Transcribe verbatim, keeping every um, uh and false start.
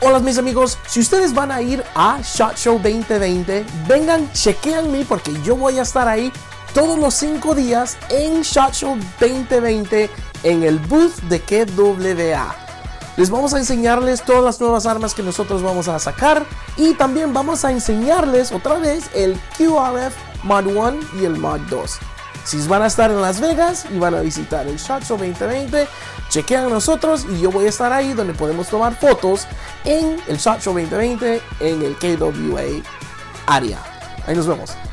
Hola mis amigos, si ustedes van a ir a SHOT Show veinte veinte, vengan, chequeanme porque yo voy a estar ahí todos los cinco días en SHOT Show veinte veinte en el booth de K W A. Les vamos a enseñarles todas las nuevas armas que nosotros vamos a sacar y también vamos a enseñarles otra vez el Q R F Mod uno y el Mod dos. Si van a estar en Las Vegas y van a visitar el SHOT Show veinte veinte, chequean a nosotros y yo voy a estar ahí donde podemos tomar fotos en el SHOT Show veinte veinte en el K W A área. Ahí nos vemos.